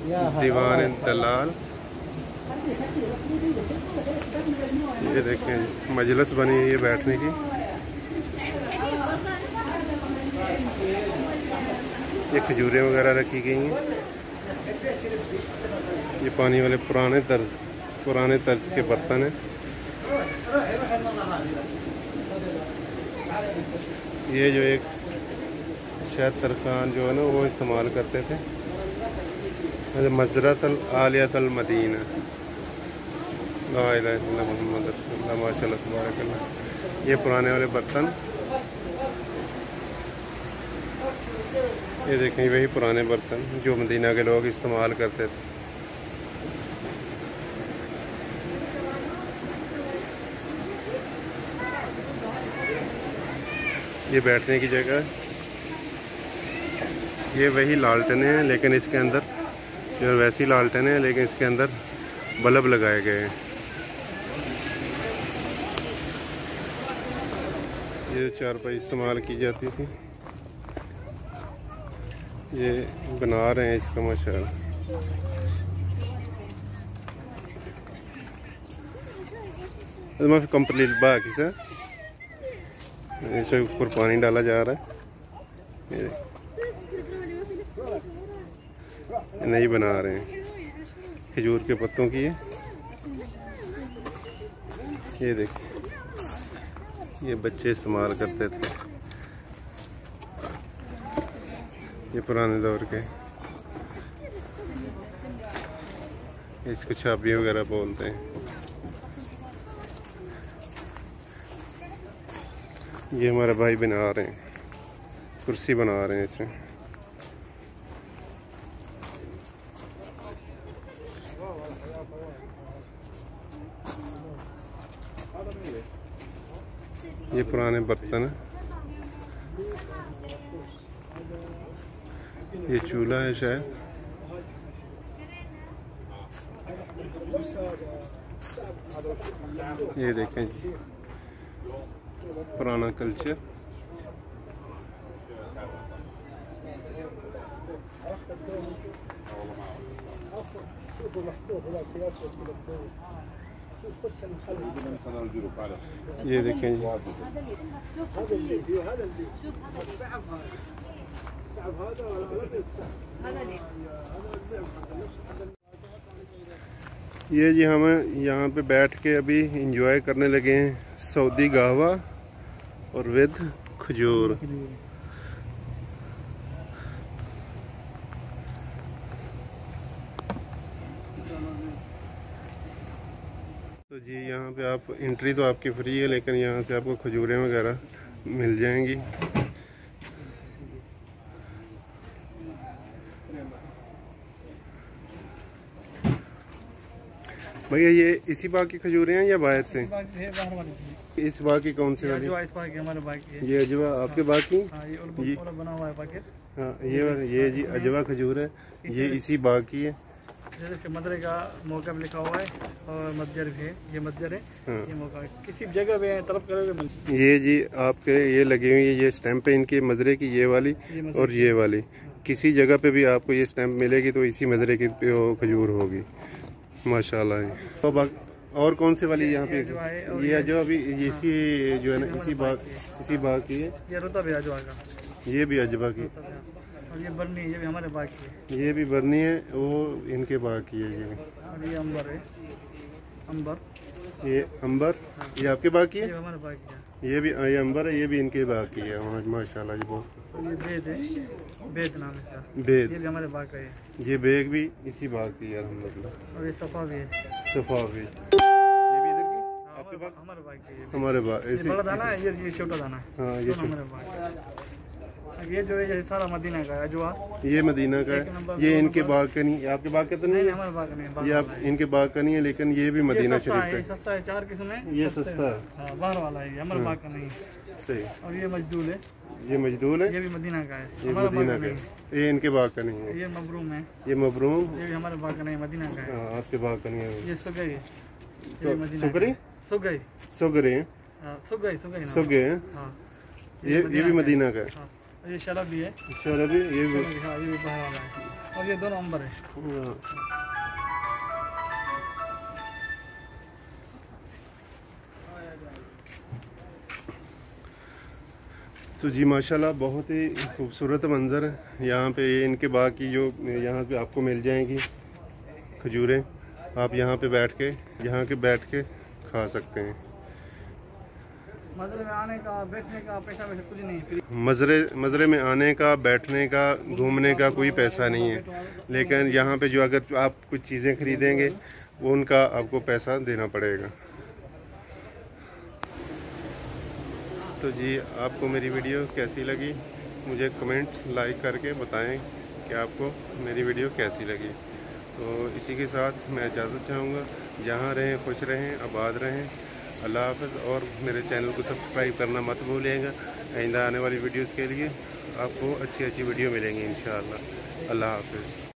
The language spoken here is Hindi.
दीवान दलाल। ये देखें मजलिस बनी हुई है बैठने की। ये खजूरें वगैरह रखी गई हैं। ये पानी वाले पुराने तर्ज के बर्तन हैं। ये जो एक शायद तरखान जो है ना वो इस्तेमाल करते थे, मज़रतल आलियतल मदीना। ला इलाहा इल्लल्लाह मुहम्मद रसूलुल्लाह माशाअल्लाह तबारकल्लाह। ये पुराने वाले बर्तन, ये देखें वही पुराने बर्तन जो मदीना के लोग इस्तेमाल करते थे। ये बैठने की जगह, ये वही लालटेनें हैं लेकिन इसके अंदर जो वैसी लालटेनें हैं लेकिन इसके अंदर बल्ब लगाए गए हैं। ये चारपाई इस्तेमाल की जाती थी, ये बना रहे हैं इसका माशाअल्लाह। कंप्लीट बाकी सर इसमें ऊपर पानी डाला जा रहा है। नहीं बना रहे हैं, खजूर के पत्तों की है। ये देखिए ये बच्चे इस्तेमाल करते थे, ये पुराने दौर के। इसको छाबी वगैरह बोलते हैं। ये हमारे भाई बना रहे हैं, कुर्सी बना रहे हैं इसमें। ये पुराने बर्तन है। ये चूल्हा है शायद। ये देखें जी पुराना कल्चर। ये देखें जी ये जी हम यहाँ पे बैठ के अभी इंजॉय करने लगे हैं सऊदी कहवा और विद खजूर। तो जी यहाँ पे आप एंट्री तो आपकी फ्री है लेकिन यहाँ से आपको खजूरें वगैरह मिल जाएंगी। भैया ये इसी बाग की खजूरें हैं या बाहर से? इस बाग की कौन सी वाली? ये अजवा आपके बाग की? ये बना हुआ है पैकेट। हाँ ये जी अजवा खजूर है, ये इसी बाग की है। जैसे कि मदरे का मौका भी लिखा हुआ है और मज्जर भी है। ये मज्जर है। हाँ। ये मौका किसी जगह पे तलब करोगे। ये जी आपके ये लगी हुई है, ये स्टैंप है इनके मजरे की, ये वाली और ये वाली। किसी जगह पे भी आपको ये स्टैंप मिलेगी तो इसी मजरे की खजूर होगी माशाल्लाह। तो और कौन सी वाली यहाँ पे? ये जो अभी इसी जो है ना इसी बाग की है। ये रुतब है अजवा का। ये भी अजवा की। और ये बरनी, ये भी हमारे बाग की है। ये भी बरनी है, वो इनके बाग की है। ये और ये अंबर है, अंबर। ये अंबर ये आपके बाग की है? ये हमारे बाग की है। ये भी ये अंबर है, ये भी इनके बाग की है माशाल्लाह जी बहुत। ये बेद है, बेद नाम है। बेद ये भी हमारे बाग का है। ये बेग भी इसी बाग की है अल्हम्दुलिल्लाह। और ये सफ़ा भी है। सफ़ा भी ये भी इधर की आपके बाग? हमारे बाग की है। हमारे बाग ये बड़ा दाना है, ये छोटा दाना है। हाँ ये हमारे बाग। ये जो है सारा मदीना का है अजवा। ये मदीना का है। ये इनके बाग का नहीं, आपके बाग का तो नहीं है? हमारे बाग नहीं। ये आप इनके बाग का नहीं है लेकिन ये भी मदीना शरीफ का है। सस्ता है, 4 किस्म है। ये सस्ता है, बाहर वाला है, हमारे बाग का नहीं है। सही। और ये मजदूल है। ये मजदूल है, ये भी मदीना का है। ये मदीना का है। ये इनके बाग का नहीं है। ये मबरूम है। ये मबरूम, ये भी हमारे बाग का नहीं, मदीना का है। आपके बाग का नहीं है। ये सुगई है। सुगरी सुगई सुगरी सुगई सुगे है। ये भी मदीना का है। ये शलबी है। शलबी ये भी बाहर वाला है। और ये 2 नवंबर है। तो जी माशाल्लाह बहुत ही खूबसूरत मंज़र है यहाँ पे। ये इनके बाग की जो यहाँ पे आपको मिल जाएंगी खजूरें, आप यहाँ पे बैठ के खा सकते हैं। मज़रे में आने का बैठने का पैसा वैसे कुछ नहीं है। मज़रे में आने का, बैठने का, घूमने का कोई पैसा नहीं है, लेकिन यहाँ पे जो अगर आप कुछ चीज़ें खरीदेंगे वो उनका आपको पैसा देना पड़ेगा। तो जी आपको मेरी वीडियो कैसी लगी मुझे कमेंट लाइक करके बताएं कि आपको मेरी वीडियो कैसी लगी। तो इसी के साथ मैं इजाज़त चाहूँगा। जहाँ रहें खुश रहें, आबाद रहें। अल्लाह हाफ़िज़। और मेरे चैनल को सब्सक्राइब करना मत भूलिएगा। आइंदा आने वाली वीडियोज़ के लिए आपको अच्छी वीडियो मिलेंगी इंशाअल्लाह। अल्लाह हाफ़िज़।